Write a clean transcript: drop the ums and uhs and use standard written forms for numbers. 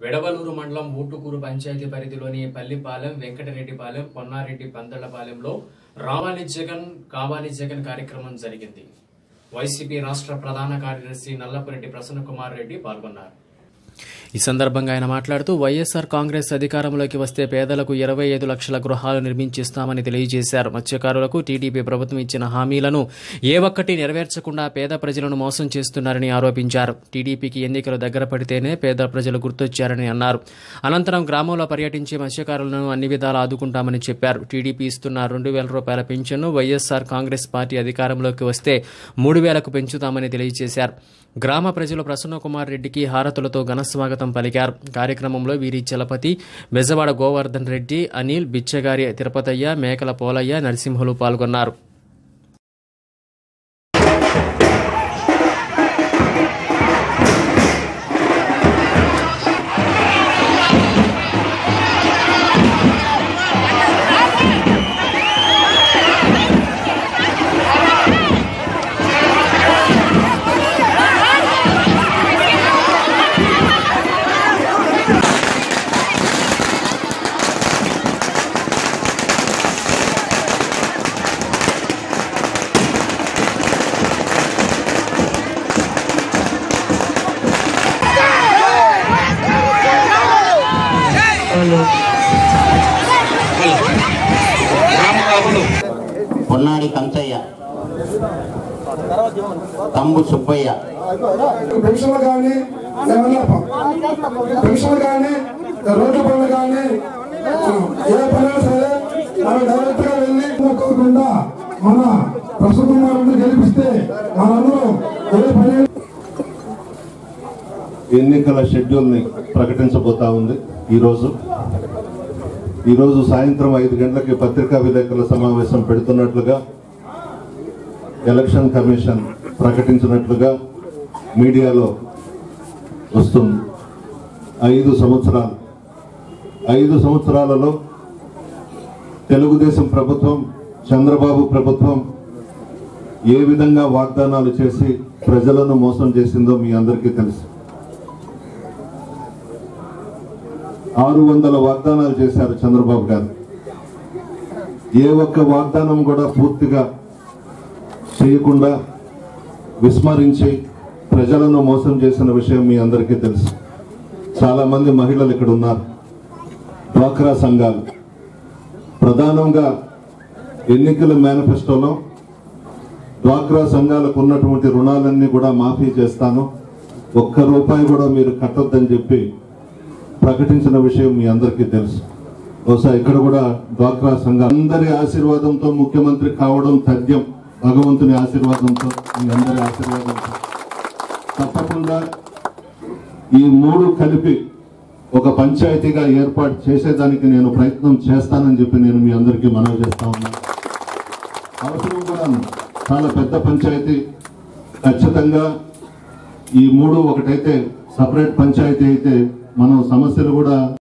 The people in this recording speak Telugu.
వెడవలూరు మండలం ఊటుకూరు పంచాయతీ పరిధిలోని పల్లిపాలెం, వెంకటరెడ్డిపాలెం, పొన్నారెడ్డి పందళ్లపాలెంలో రావాలి జగన్ కావాలి జగన్ కార్యక్రమం జరిగింది. వైసీపీ రాష్ట్ర ప్రధాన కార్యదర్శి నల్లపురెడ్డి ప్రసన్నకుమార్ రెడ్డి పాల్గొన్నారు. ఈ సందర్భంగా ఆయన మాట్లాడుతూ వైఎస్ఆర్ కాంగ్రెస్ అధికారంలోకి వస్తే పేదలకు 25 లక్షల గృహాలు నిర్మించిస్తామని తెలియజేశారు. మత్స్యకారులకు టీడీపీ ప్రభుత్వం ఇచ్చిన హామీలను ఏ ఒక్కటి నెరవేర్చకుండా పేద ప్రజలను మోసం చేస్తున్నారని ఆరోపించారు. టీడీపీకి ఎన్నికలు దగ్గర పడితేనే పేద ప్రజలు గుర్తొచ్చారని అన్నారు. అనంతరం గ్రామంలో పర్యటించి మత్స్యకారులను అన్ని విధాలా ఆదుకుంటామని చెప్పారు. టీడీపీ ఇస్తున్న 2,000 రూపాయల పెన్షన్ను వైఎస్ఆర్ కాంగ్రెస్ పార్టీ అధికారంలోకి వస్తే 3,000కు పెంచుతామని తెలియజేశారు. గ్రామ ప్రజలు ప్రసన్నకుమార్ రెడ్డికి హారతులతో ఘనస్వాగతం పలికారు. కార్యక్రమంలో వీరి చలపతి, బెజవాడ గోవర్ధన్ రెడ్డి, అనిల్, బిచ్చగారి తిరుపతయ్య, మేకల పోలయ్య, నరసింహులు పాల్గొన్నారు. పొన్నాడి కంచయ్య, తంబు సుబ్బయ్య, పెన్షన్లు కానీ రోడ్డు పనులు కానీ ఏ పనులు సరే మనం డైరెక్ట్ గా వెళ్ళి అనుకోకుండా మన ప్రసన్నకుమార్ని గెలిపిస్తే మనందరూ ఏ పని. ఎన్నికల షెడ్యూల్ ని ప్రకటించబోతా ఉంది. ఈరోజు సాయంత్రం 5 గంటలకి పత్రికా విలేకరుల సమావేశం పెడుతున్నట్లుగా ఎలక్షన్ కమిషన్ ప్రకటించినట్లుగా మీడియాలో వస్తుంది. 5 సంవత్సరాలలో తెలుగుదేశం ప్రభుత్వం, చంద్రబాబు ప్రభుత్వం ఏ విధంగా వాగ్దానాలు చేసి ప్రజలను మోసం చేసిందో మీ అందరికీ తెలుసు. 600 వాగ్దానాలు చేశారు చంద్రబాబు గారు. ఏ ఒక్క వాగ్దానం కూడా పూర్తిగా చేయకుండా విస్మరించి ప్రజలను మోసం చేసిన విషయం మీ అందరికీ తెలుసు. చాలా మంది మహిళలు ఇక్కడ ఉన్నారు. డ్వాక్రా సంఘాలు ప్రధానంగా ఎన్నికల మేనిఫెస్టోలో డ్వాక్రా సంఘాలకు ఉన్నటువంటి రుణాలన్నీ కూడా మాఫీ చేస్తాను, ₹1 కూడా మీరు కట్టొద్దని చెప్పి ప్రకటించిన విషయం మీ అందరికీ తెలుసు. బహుశా ఇక్కడ కూడా డ్వాక్రా సంఘాలు అందరి ఆశీర్వాదంతో ముఖ్యమంత్రి కావడం తథ్యం. భగవంతుని ఆశీర్వాదంతో, మీ అందరి ఆశీర్వాదంతో తప్పకుండా ఈ 3 కలిపి ఒక పంచాయతీగా ఏర్పాటు చేసేదానికి నేను ప్రయత్నం చేస్తానని చెప్పి నేను మీ అందరికీ మనవి చేస్తా ఉన్నాను. అవసరం కూడా చాలా పెద్ద పంచాయతీ, ఖచ్చితంగా ఈ 3 ఒకటైతే సపరేట్ పంచాయతీ అయితే మనం సమస్యలు కూడా